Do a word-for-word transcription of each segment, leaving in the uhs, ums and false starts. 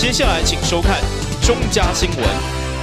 接下来请收看中嘉新闻。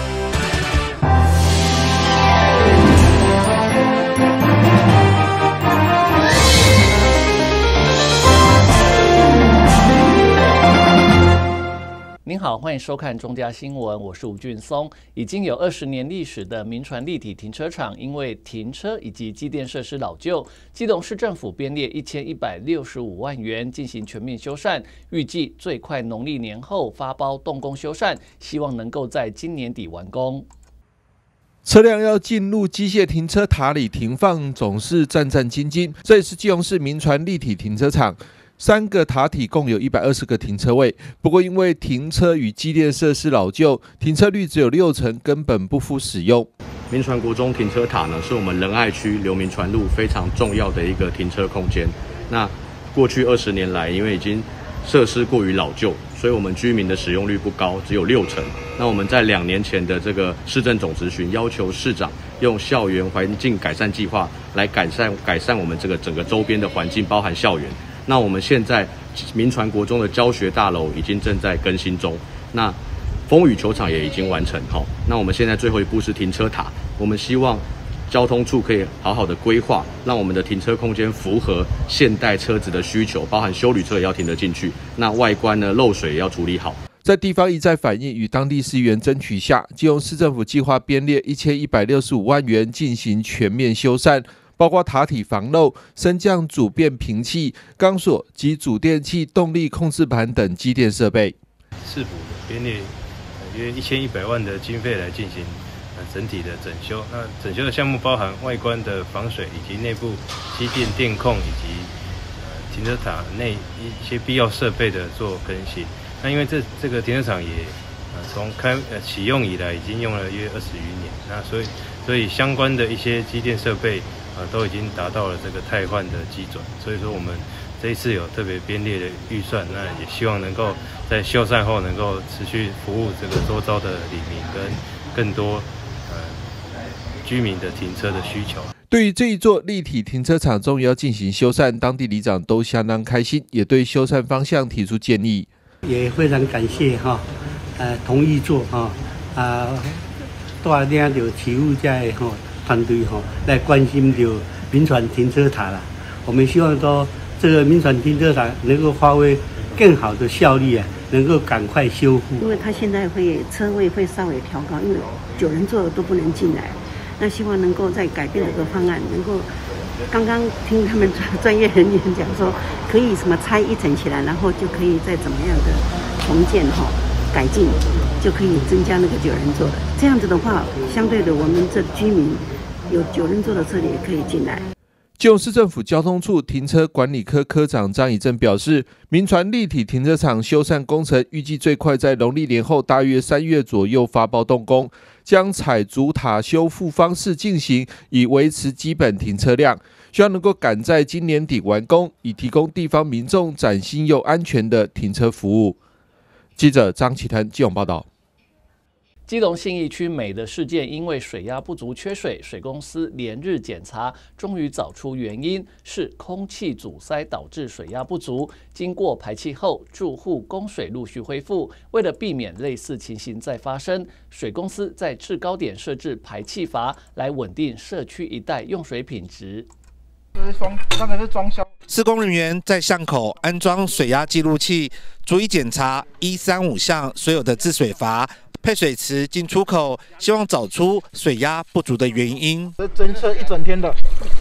您好，欢迎收看中嘉新闻，我是吴俊松。已经有二十年历史的民传立体停车场，因为停车以及机电设施老旧，基隆市政府编列一千一百六十五万元进行全面修缮，预计最快农历年后发包动工修缮，希望能够在今年底完工。 车辆要进入机械停车塔里停放，总是战战兢兢。这也是基隆市民传立体停车场。三个塔体共有一百二十个停车位，不过因为停车与机电设施老旧，停车率只有六成，根本不敷使用。 民传国中停车塔呢，是我们仁爱区刘铭传路非常重要的一个停车空间。那过去二十年来，因为已经设施过于老旧，所以我们居民的使用率不高，只有六成。那我们在两年前的这个市政总质询，要求市长用校园环境改善计划来改善改善我们这个整个周边的环境，包含校园。那我们现在民传国中的教学大楼已经正在更新中，那风雨球场也已经完成。好，那我们现在最后一步是停车塔，我们希望交通处可以好好的规划，让我们的停车空间符合现代车子的需求，包含休旅车也要停得进去。那外观呢，漏水也要处理好。 在地方一再反映与当地市议员争取下，基隆市政府计划编列一千一百六十五万元进行全面修缮。包括塔体防漏、升降主变频器、钢索及主电器动力控制盘等机电设备。 市府编列约一千一百万的经费来进行整体的整修。那整修的项目包含外观的防水，以及内部机电电控以及停车塔内一些必要设备的做更新。那因为这这个停车场也从开呃启用以来已经用了约二十余年，那所以所以相关的一些机电设备。呃，都已经达到了这个汰换的基准，所以说我们这一次有特别编列的预算，那也希望能够在修缮后能够持续服务这个周遭的里民跟更多呃居民的停车的需求。 对于这一座立体停车场终于要进行修缮，当地里长都相当开心，也对修缮方向提出建议。 也非常感谢哈，呃，同意做哈啊，大家就起务在哈。团队哈来关心就民传停车塔了，我们希望说这个民传停车塔能够发挥更好的效率啊，能够赶快修复。 因为他现在会车位会稍微调高，因为九人座的都不能进来，那希望能够再改变这个方案，能够刚刚听他们专业人员讲说，可以什么拆一层起来，然后就可以再怎么样的重建哈改进，就可以增加那个九人座的。这样子的话，相对的我们这居民。有九人座的车也可以进来。 基隆市政府交通处停车管理科科长张以正表示，民传立体停车场修缮工程预计最快在农历年后大约三月左右发包动工，将采主塔修复方式进行，以维持基本停车量，希望能够赶在今年底完工，以提供地方民众崭新又安全的停车服务。记者张启腾基隆报道。 基隆信义区美的事件，因为水压不足缺水，水公司连日检查，终于找出原因是空气阻塞导致水压不足。经过排气后，住户供水陆续恢复。为了避免类似情形再发生，水公司在制高点设置排气阀，来稳定社区一带用水品质。 这是装，那个是装箱。 施工人员在巷口安装水压记录器，逐一检查一三五项所有的制水阀。配水池进出口，希望找出水压不足的原因。 侦测一整天的。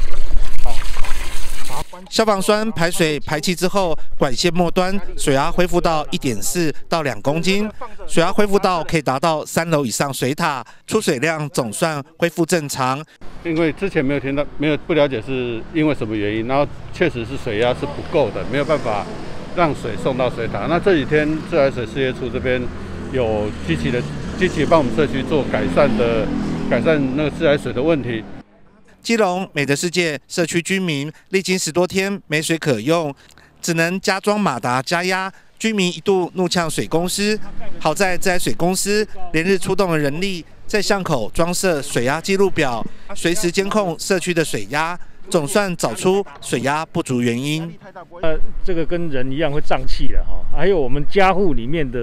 消防栓排水排气之后，管线末端水压恢复到一点四到两公斤，水压恢复到可以达到三楼以上水塔，出水量总算恢复正常。 因为之前没有听到，没有不了解是因为什么原因，然后确实是水压是不够的，没有办法让水送到水塔。那这几天自来水事业处这边。有积极的积极帮我们社区做改善的改善那个自来水的问题。 基隆美的世界社区居民历经十多天没水可用，只能加装马达加压，居民一度怒呛水公司。好在自来水公司连日出动了人力，在巷口装设水压记录表，随时监控社区的水压。总算找出水压不足原因。 呃，这个跟人一样会胀气了哈。还有我们家户里面的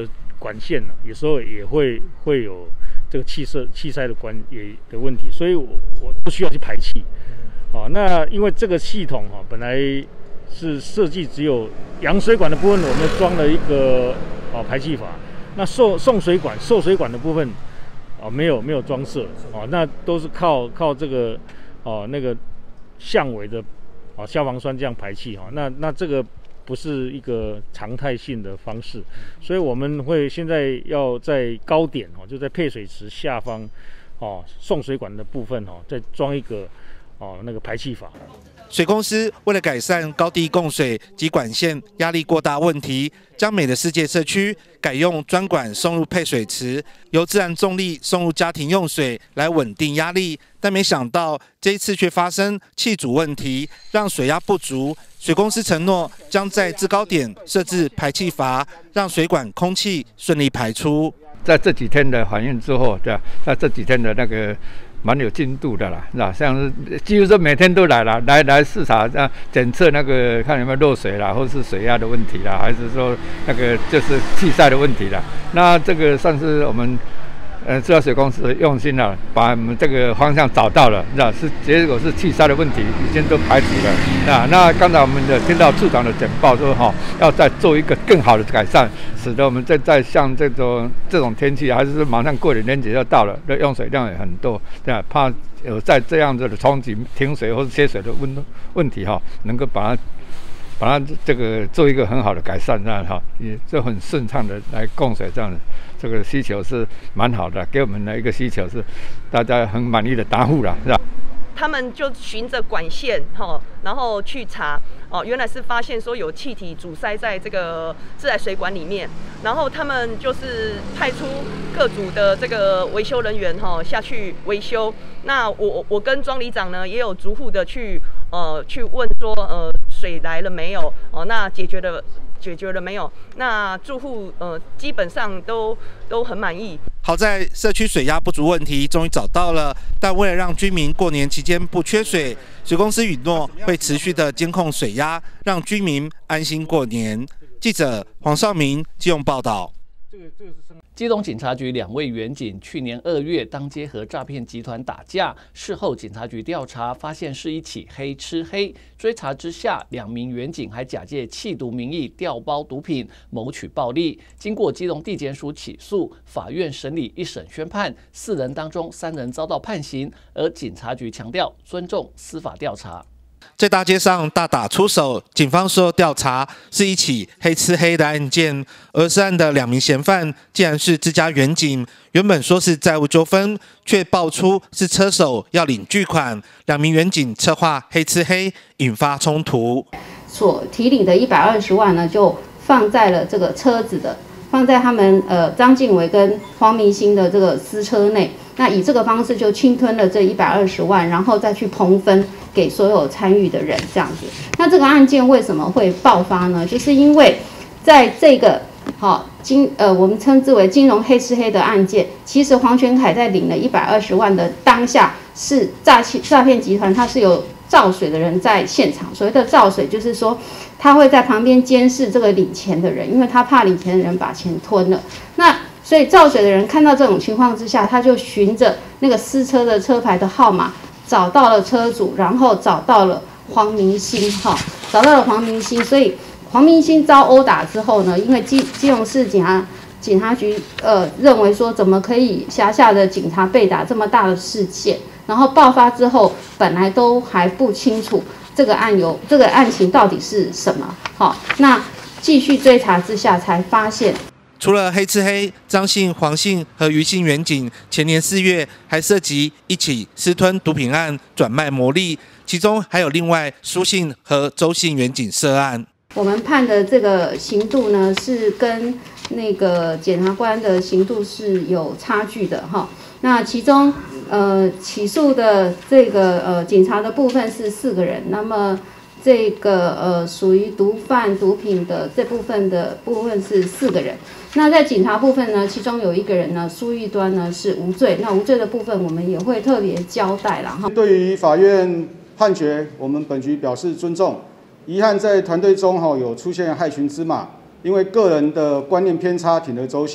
管线呢、啊，有时候也会会有这个气塞气塞的关也的问题，所以我我不需要去排气。哦，那因为这个系统哈、哦、本来是设计只有扬水管的部分，我们装了一个哦排气阀，那送送水管受水管的部分哦没有没有装设哦，那都是靠靠这个哦那个巷尾的哦消防栓这样排气哈、哦，那那这个。不是一个常态性的方式，所以我们会现在要在高点哦，就在配水池下方哦，送水管的部分哦，再装一个哦那个排气阀。 水公司为了改善高地供水及管线压力过大问题，将美的世界社区改用专管送入配水池，由自然重力送入家庭用水来稳定压力。但没想到这一次却发生气阻问题，让水压不足。水公司承诺将在制高点设置排气阀，让水管空气顺利排出。 在这几天的反应之后，对吧？在这几天的那个蛮有进度的啦，那像是几乎是每天都来了，来来视察，啊，检测那个看有没有漏水啦，或是水压的问题啦，还是说那个就是气塞的问题啦。那这个算是我们。呃，制造水公司用心了，把我们这个方向找到了，那是结果是气塞的问题已经都排除了。那那刚才我们的听到处长的简报说哈、哦，要再做一个更好的改善，使得我们再再像这种这种天气，还是马上过年年节要到了，用水量也很多，对吧？怕有在这样子的冲击停水或者缺水的问问题哈、哦，能够把它。把它这个做一个很好的改善，这样哈，也就很顺畅的来供水，这样这个需求是蛮好的，给我们的一个需求是大家很满意的答复了，是吧？ 他们就循着管线哈，然后去查哦，原来是发现说有气体阻塞在这个自来水管里面，然后他们就是派出各组的这个维修人员哈下去维修。那我我跟庄里长呢也有逐户的去呃去问说呃水来了没有哦，那解决了解决了没有？那住户呃基本上都都很满意。 好在社区水压不足问题终于找到了，但为了让居民过年期间不缺水，水公司允诺会持续的监控水压，让居民安心过年。记者黄少明基隆报道。 基隆警察局两位员警去年二月当街和诈骗集团打架，事后警察局调查发现是一起黑吃黑。追查之下，两名员警还假借缉毒名义调包毒品，谋取暴利。经过基隆地检署起诉，法院审理一审宣判，四人当中三人遭到判刑，而警察局强调尊重司法调查。 在大街上大打出手，警方说调查是一起黑吃黑的案件，而涉案的两名嫌犯竟然是自家员警，原本说是债务纠纷，却爆出是车手要领巨款，两名员警策划黑吃黑，引发冲突。 所提领的一百二十万呢，就放在了这个车子的，放在他们呃张敬伟跟黄明兴的这个私车内。那以这个方式就侵吞了这一百二十万，然后再去平分给所有参与的人，这样子。那这个案件为什么会爆发呢？就是因为在这个好金呃我们称之为金融黑吃黑的案件，其实黄全凯在领了一百二十万的当下，是诈欺诈骗集团，他是有造水的人在现场。所谓的造水，就是说他会在旁边监视这个领钱的人，因为他怕领钱的人把钱吞了。那所以造水的人看到这种情况之下，他就循着那个私车的车牌的号码找到了车主，然后找到了黄明兴，哈，找到了黄明兴。所以黄明兴遭殴打之后呢，因为基基隆市警察警察局呃认为说，怎么可以辖下的警察被打这么大的事件，然后爆发之后，本来都还不清楚这个案由这个案情到底是什么，好，那继续追查之下才发现。 除了黑吃黑，张姓、黄姓和余姓员警前年四月还涉及一起私吞毒品案转卖牟利，其中还有另外苏姓和周姓员警涉案。 我们判的这个刑度呢，是跟那个检察官的刑度是有差距的哈。那其中呃起诉的这个呃警察的部分是四个人，那么这个呃属于毒贩毒品的这部分的部分是四个人。那在警察部分呢，其中有一个人呢，苏玉端呢是无罪。那无罪的部分，我们也会特别交代了哈。 对于法院判决，我们本局表示尊重。遗憾在团队中哈有出现害群之马，因为个人的观念偏差，铤而走险，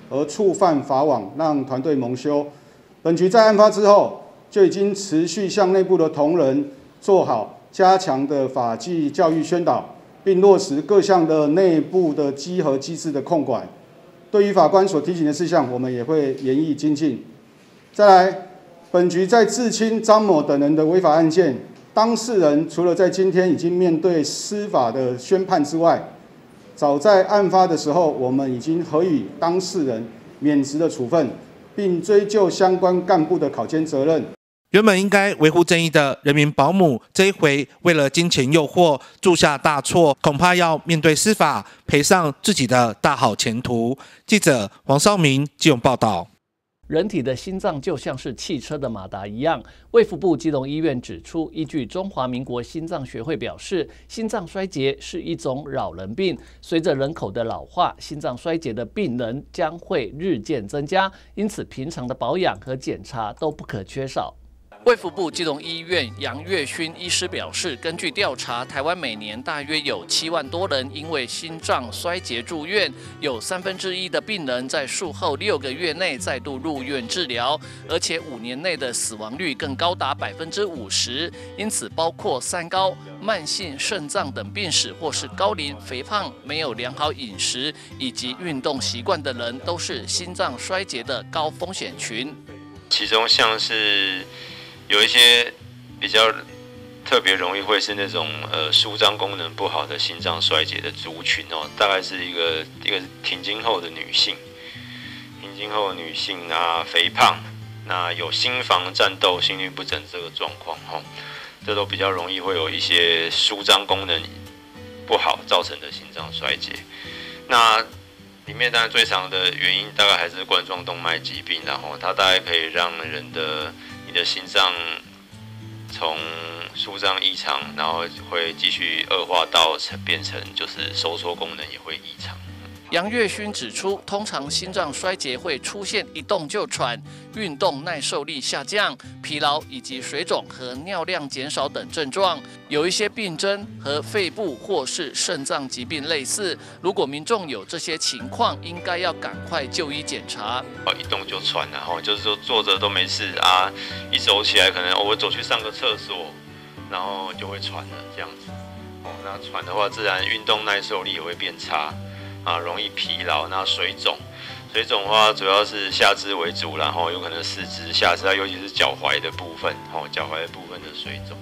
而触犯法网，让团队蒙羞。本局在案发之后，就已经持续向内部的同仁做好加强的法纪教育宣导，并落实各项的内部的稽核机制的控管。对于法官所提醒的事项，我们也会严议精进。再来，本局在至亲张某等人的违法案件，当事人除了在今天已经面对司法的宣判之外，早在案发的时候，我们已经核予当事人免职的处分，并追究相关干部的考监责任。 原本应该维护正义的人民保姆，这一回为了金钱诱惑铸下大错，恐怕要面对司法赔上自己的大好前途。记者黄绍明基隆报道。 人体的心脏就像是汽车的马达一样。卫福部基隆医院指出，依据中华民国心脏学会表示，心脏衰竭是一种老人病，随着人口的老化，心脏衰竭的病人将会日渐增加，因此平常的保养和检查都不可缺少。卫福部基隆医院杨月勋医师表示，根据调查，台湾每年大约有七万多人因为心脏衰竭住院，有三分之一的病人在术后六个月内再度入院治疗，而且五年内的死亡率更高达百分之五十。因此，包括三高、慢性肾脏等病史，或是高龄、肥胖、没有良好饮食以及运动习惯的人，都是心脏衰竭的高风险群。 其中像是有一些比较特别容易会是那种呃舒张功能不好的心脏衰竭的族群哦，大概是一个一个停经后的女性，停经后的女性啊，肥胖，那有心房颤动、心律不整这个状况哈，这都比较容易会有一些舒张功能不好造成的心脏衰竭。那里面当然最常的原因大概还是冠状动脉疾病，然后它大概可以让人的你的心脏从舒张异常，然后会继续恶化到变成就是收缩功能也会异常。 杨月勋指出，通常心脏衰竭会出现一动就喘、运动耐受力下降、疲劳以及水肿和尿量减少等症状。有一些病症和肺部或是肾脏疾病类似。如果民众有这些情况，应该要赶快就医检查。 一动就喘，然后就是说坐着都没事啊，一走起来可能、哦、我走去上个厕所，然后就会喘了这样子。哦，那喘的话，自然运动耐受力也会变差。啊，容易疲劳，然后水肿，水肿的话主要是下肢为主，然后有可能四肢、下肢，尤其是脚踝的部分，哦，脚踝的部分的水肿。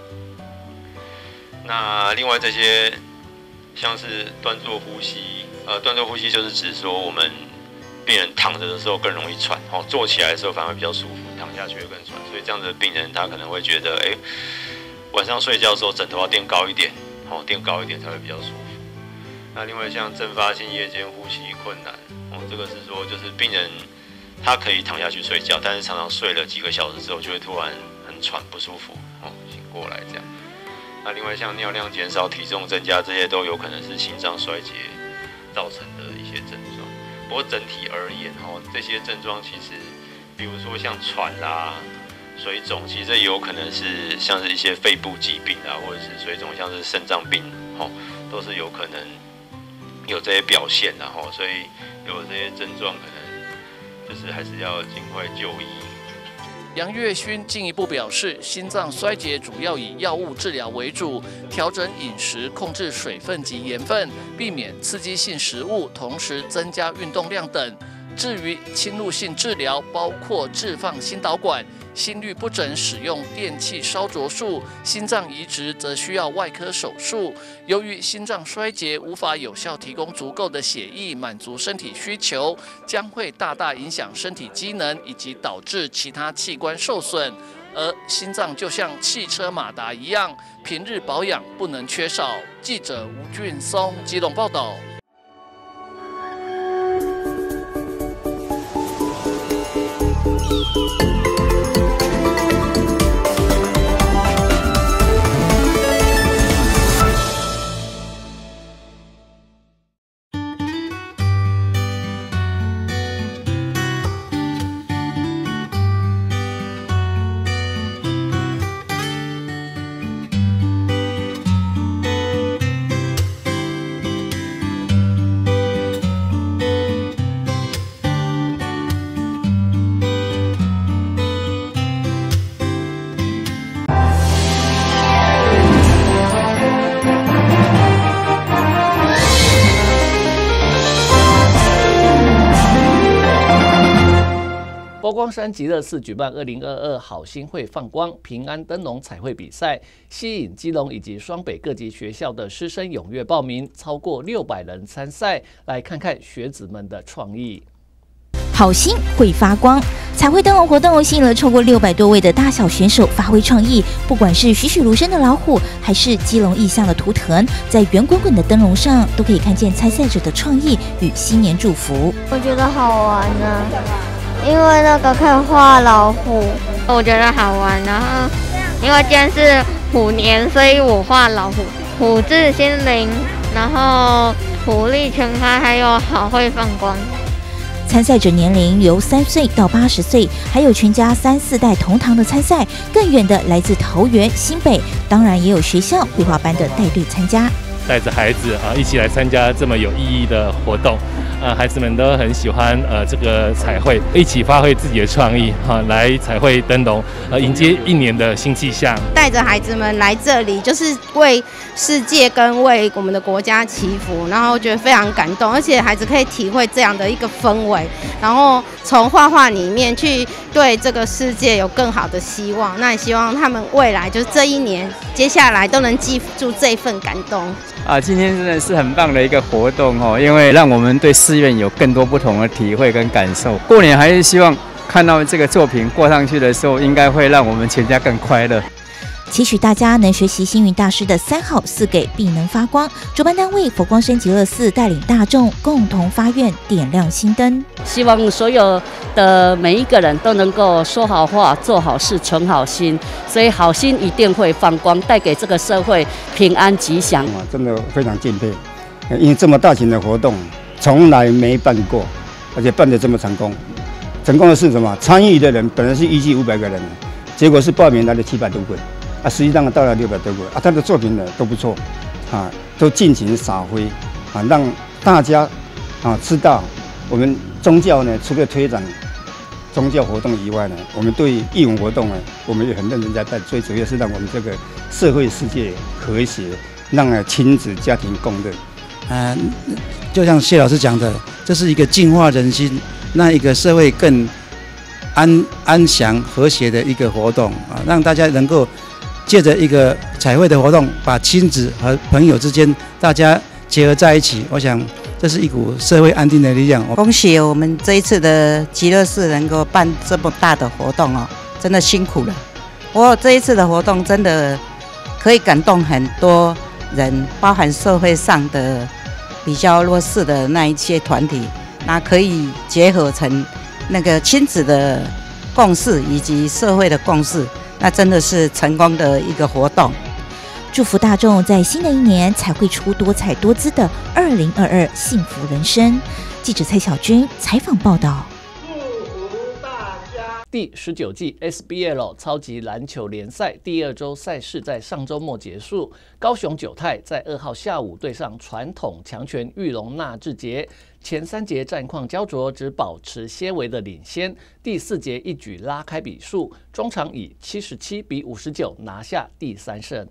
那另外这些像是端坐呼吸，呃，端坐呼吸就是指说我们病人躺着的时候更容易喘，哦，坐起来的时候反而比较舒服，躺下去会更喘，所以这样的病人他可能会觉得，哎，晚上睡觉的时候枕头要垫高一点，哦，垫高一点才会比较舒服。那另外像阵发性夜间呼吸困难，哦，这个是说就是病人他可以躺下去睡觉，但是常常睡了几个小时之后就会突然很喘不舒服，哦，醒过来这样。那另外像尿量减少、体重增加，这些都有可能是心脏衰竭造成的一些症状。不过整体而言，哦，这些症状其实，比如说像喘啦、水肿，其实这也有可能是像是一些肺部疾病啊，或者是水肿，像是肾脏病，哦，都是有可能有这些表现，然后所以有这些症状，可能就是还是要尽快就医。 杨月勋进一步表示，心脏衰竭主要以药物治疗为主，调整饮食，控制水分及盐分，避免刺激性食物，同时增加运动量等。至于侵入性治疗，包括置放心导管、心律不整使用电气烧灼术，心脏移植则需要外科手术。由于心脏衰竭无法有效提供足够的血液满足身体需求，将会大大影响身体机能，以及导致其他器官受损。而心脏就像汽车马达一样，平日保养不能缺少。记者吴俊松基隆报道。 光山极乐寺举办二零二二好心会放光平安灯笼彩绘比赛，吸引基隆以及双北各级学校的师生踊跃报名，超过六百人参赛。来看看学子们的创意。 好心会发光，彩绘灯笼活动吸引了超过六百多位的大小选手发挥创意，不管是栩栩如生的老虎，还是基隆意象的图腾，在圆滚滚的灯笼上都可以看见参赛者的创意与新年祝福。 我觉得好玩呢、啊，因为那个可以画老虎，我觉得好玩。然后因为今天是虎年，所以我画老虎，虎字心灵，然后虎力全开，还有好会放光。 参赛者年龄由三岁到八十岁，还有全家三四代同堂的参赛，更远的来自桃园、新北，当然也有学校绘画班的带队参加。 带着孩子啊一起来参加这么有意义的活动，呃，孩子们都很喜欢呃这个彩绘，一起发挥自己的创意哈、啊，来彩绘灯笼，呃，迎接一年的新气象。 带着孩子们来这里，就是为世界跟为我们的国家祈福，然后觉得非常感动，而且孩子可以体会这样的一个氛围，然后从画画里面去对这个世界有更好的希望。那也希望他们未来就是这一年，接下来都能记住这一份感动。 啊，今天真的是很棒的一个活动哦，因为让我们对寺院有更多不同的体会跟感受。过年还是希望看到这个作品过上去的时候，应该会让我们全家更快乐。 期许大家能学习星云大师的三好四给必能发光。主办单位佛光山极乐寺带领大众共同发愿，点亮心灯。 希望所有的每一个人都能够说好话、做好事、存好心，所以好心一定会放光，带给这个社会平安吉祥。 真的非常敬佩，因为这么大型的活动从来没办过，而且办得这么成功。成功的是什么？参与的人本来是预计五百个人，结果是报名来了七百多个。啊，实际上到了六百多个啊，他的作品呢都不错，啊，都尽情发挥，啊，让大家啊知道我们宗教呢，除了推展宗教活动以外呢，我们对艺文活动呢，我们也很认真在办，最主要是让我们这个社会世界和谐，让呢亲子家庭共乐。 啊，就像谢老师讲的，这是一个净化人心，让一个社会更安安详和谐的一个活动啊，让大家能够借着一个彩绘的活动，把亲子和朋友之间大家结合在一起，我想这是一股社会安定的力量。 恭喜我们这一次的极乐寺能够办这么大的活动哦，真的辛苦了。我这一次的活动真的可以感动很多人，包含社会上的比较弱势的那一些团体，那可以结合成那个亲子的共识以及社会的共识。那真的是成功的一个活动， 祝福大众在新的一年彩绘出多彩多姿的二零二二幸福人生。记者蔡小军采访报道。 第十九季 S B L 超级篮球联赛第二周赛事在上周末结束，高雄九泰在二号下午对上传统强权裕隆纳智捷，前三节战况焦灼，只保持些微的领先，第四节一举拉开比数，中场以七十七比五十九拿下第三胜。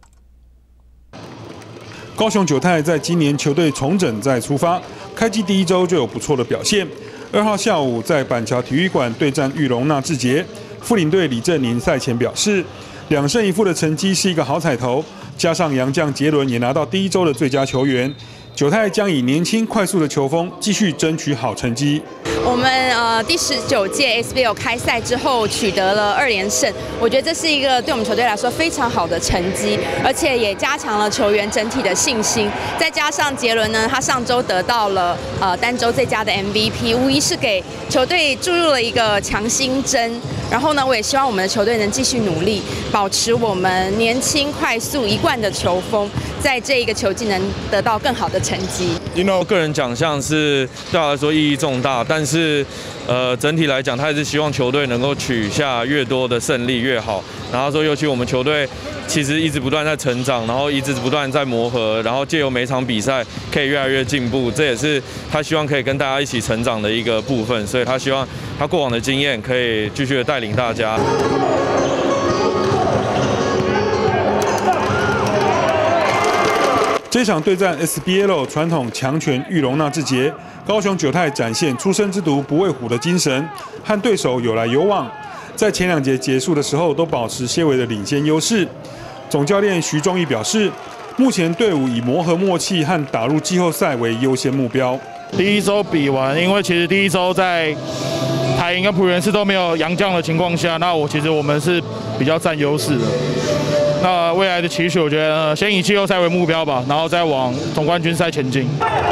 高雄九泰在今年球队重整再出发，开季第一周就有不错的表现。二号下午在板桥体育馆对战裕隆纳智捷，副领队李正宁赛前表示，两胜一负的成绩是一个好彩头，加上洋将杰伦也拿到第一周的最佳球员，九泰将以年轻快速的球风继续争取好成绩。 我们呃第十九届 S B L 开赛之后取得了二连胜，我觉得这是一个对我们球队来说非常好的成绩，而且也加强了球员整体的信心。再加上杰伦呢，他上周得到了呃单周最佳的 M V P， 无疑是给球队注入了一个强心针。然后呢，我也希望我们的球队能继续努力，保持我们年轻、快速、一贯的球风，在这一个球季能得到更好的成绩。 因为我个人奖项是对我来说意义重大，但是呃整体来讲，他还是希望球队能够取下越多的胜利越好。然后说，尤其我们球队其实一直不断在成长，然后一直不断在磨合，然后借由每场比赛可以越来越进步，这也是他希望可以跟大家一起成长的一个部分。所以他希望他过往的经验可以继续的带领大家。 这场对战 S B L 传统强权裕隆纳智捷，高雄九泰展现初生之犊不畏虎的精神，和对手有来有往，在前两节结束的时候都保持些微的领先优势。总教练徐忠义表示，目前队伍以磨合默契和打入季后赛为优先目标。 第一周比完，因为其实第一周在台银跟璞园市都没有洋将的情况下，那我其实我们是比较占优势的。那未来的期许，我觉得、呃、先以季后赛为目标吧，然后再往总冠军赛前进。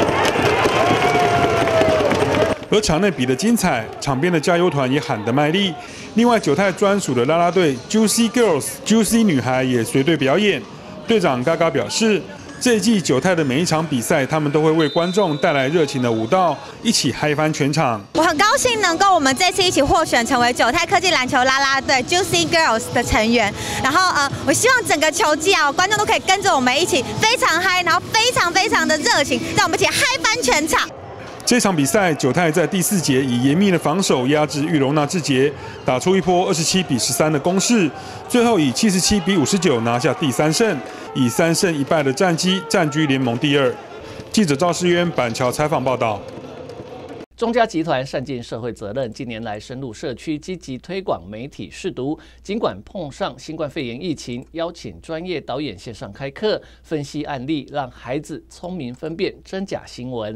而场内比得精彩，场边的加油团也喊得卖力。另外，九泰专属的啦啦队 Juicy Girls、Juicy 女孩也随队表演。队长嘎嘎表示，这一季九泰的每一场比赛，他们都会为观众带来热情的舞蹈，一起嗨翻全场。 我很高兴能够我们这次一起获选成为九泰科技篮球啦啦队 Juicy Girls 的成员。然后呃，我希望整个球季啊，观众都可以跟着我们一起非常嗨，然后非常非常的热情，让我们一起嗨翻全场。 这场比赛，九泰在第四节以严密的防守压制裕隆纳智捷，打出一波二十七比十三的攻势，最后以七十七比五十九拿下第三胜，以三胜一败的战绩占据联盟第二。记者赵世渊板桥采访报道。 中嘉集团善尽社会责任，近年来深入社区，积极推广媒体识读。尽管碰上新冠肺炎疫情，邀请专业导演线上开课，分析案例，让孩子聪明分辨真假新闻。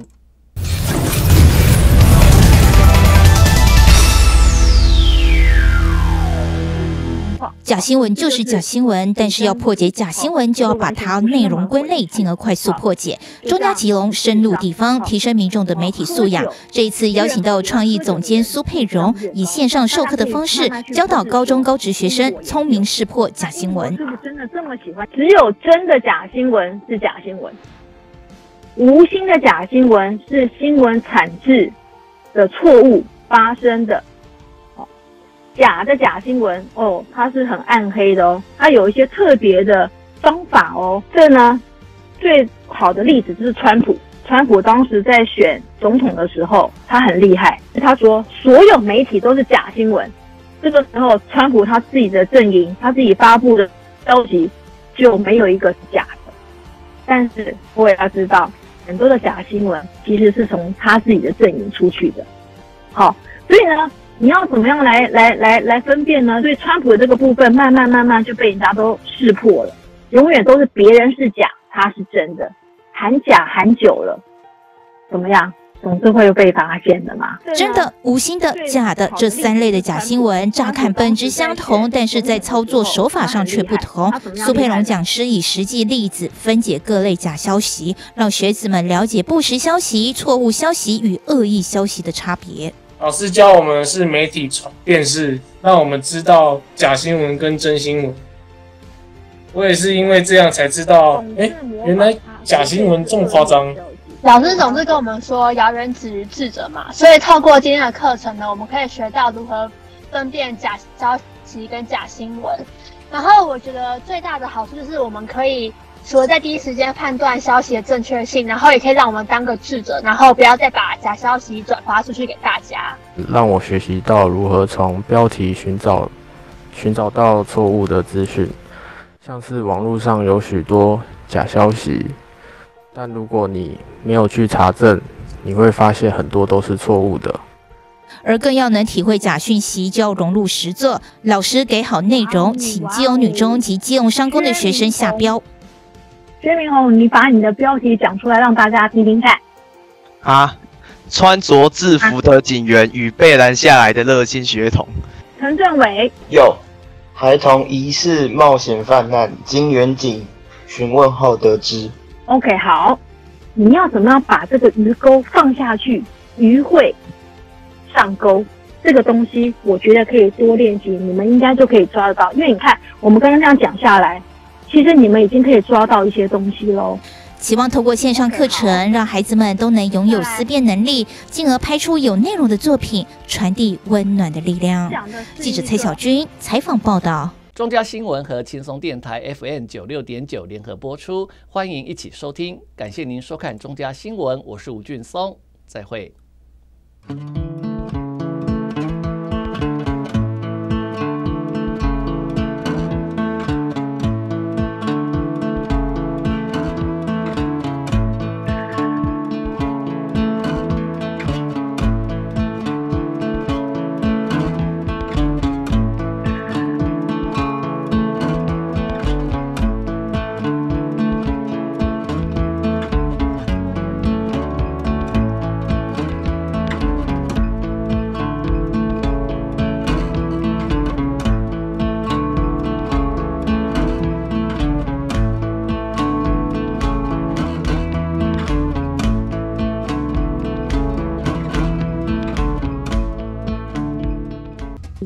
假新闻就是假新闻，但是要破解假新闻，就要把它内容归类，进而快速破解。中嘉吉隆深入地方，提升民众的媒体素养。这一次邀请到创意总监苏佩荣，以线上授课的方式，教导高中高职学生聪明识破假新闻。 是不是真的这么喜欢？只有真的假新闻是假新闻，无心的假新闻是新闻产制的错误发生的。假的假新闻哦，它是很暗黑的哦，它有一些特别的方法哦。这呢，最好的例子就是川普。川普当时在选总统的时候，他很厉害，他说所有媒体都是假新闻。这个时候，川普他自己的阵营，他自己发布的消息就没有一个是假的。但是我也要知道，很多的假新闻其实是从他自己的阵营出去的。好，所以呢。你要怎么样来来来来分辨呢？所以川普的这个部分慢慢慢慢就被人家都识破了，永远都是别人是假，他是真的，喊假喊久了，怎么样？总是会被发现的嘛。 真的、无心的、假的这三类的假新闻，乍看本质相同，但是在操作手法上却不同。苏佩荣讲师以实际例子分解各类假消息，让学子们了解不实消息、错误消息与恶意消息的差别。 老师教我们是媒体传电视，让我们知道假新闻跟真新闻。我也是因为这样才知道，哎，原来假新闻这么夸张。 老师总是跟我们说谣言止于智者嘛，所以透过今天的课程呢，我们可以学到如何分辨假消息跟假新闻。然后我觉得最大的好处就是我们可以除了在第一时间判断消息的正确性，然后也可以让我们当个智者，然后不要再把假消息转发出去给大家。 让我学习到如何从标题寻找寻找到错误的资讯，像是网络上有许多假消息，但如果你没有去查证，你会发现很多都是错误的。 而更要能体会假讯息，就要融入实作。老师给好内容，请基隆女中及基隆商工的学生下标。 薛明宏，你把你的标题讲出来，让大家听听看。 啊，穿着制服的警员与被拦下来的热心学童。 陈政伟， 有孩童疑似冒险犯难，经远警询问后得知。 OK， 好，你要怎么样把这个鱼钩放下去？鱼会上钩，这个东西我觉得可以多练习，你们应该就可以抓得到。因为你看，我们刚刚这样讲下来。其实你们已经可以抓到一些东西喽。 期望透过线上课程，让孩子们都能拥有思辨能力，进而拍出有内容的作品，传递温暖的力量。记者蔡小军采访报道。 中嘉新闻和轻松电台 F M 九六点九联合播出，欢迎一起收听。感谢您收看中嘉新闻，我是吴俊松，再会。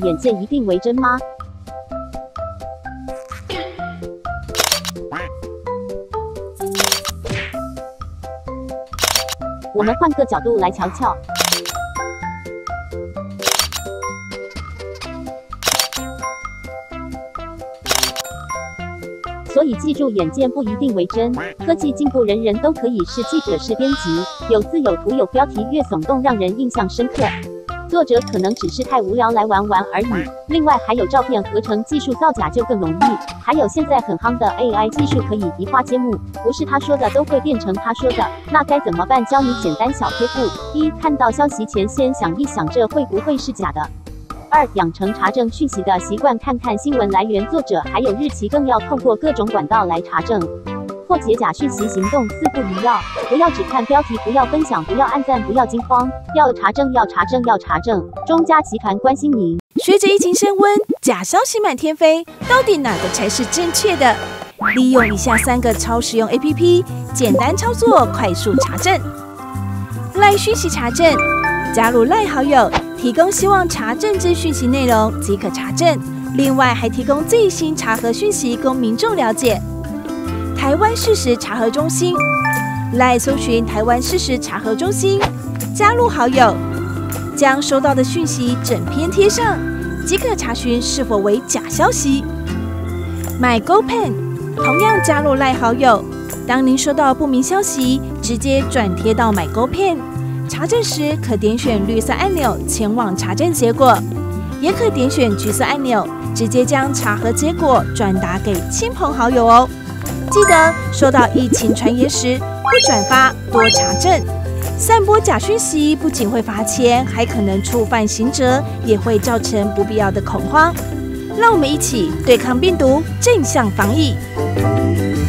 眼见一定为真吗？我们换个角度来瞧瞧。所以记住，眼见不一定为真。科技进步，人人都可以是记者、是编辑，有字有图有标题，越耸动让人印象深刻。作者可能只是太无聊来玩玩而已。另外还有照片合成技术，造假就更容易。还有现在很夯的 A I 技术，可以移花接木，不是他说的都会变成他说的，那该怎么办？教你简单小贴步：一、看到消息前先想一想，这会不会是假的？二、养成查证讯息的习惯，看看新闻来源、作者还有日期，更要透过各种管道来查证。破解假讯息行动四不一要：不要只看标题，不要分享，不要按赞，不要惊慌，要查证，要查证，要查证。中嘉集团关心您。 随着疫情升温，假消息满天飞，到底哪个才是正确的？利用以下三个超实用 A P P， 简单操作，快速查证。赖讯息查证，加入赖好友，提供希望查证之讯息内容即可查证。另外还提供最新查核讯息供民众了解。台湾事实查核中心，赖搜寻台湾事实查核中心，加入好友，将收到的讯息整篇贴上，即可查询是否为假消息。买 GoPen， 同样加入赖好友，当您收到不明消息，直接转贴到买 GoPen， 查证时可点选绿色按钮前往查证结果，也可点选橘色按钮，直接将查核结果转达给亲朋好友哦。记得收到疫情传言时，不转发，多查证。散播假讯息不仅会罚钱，还可能触犯刑责，也会造成不必要的恐慌。让我们一起对抗病毒，正向防疫。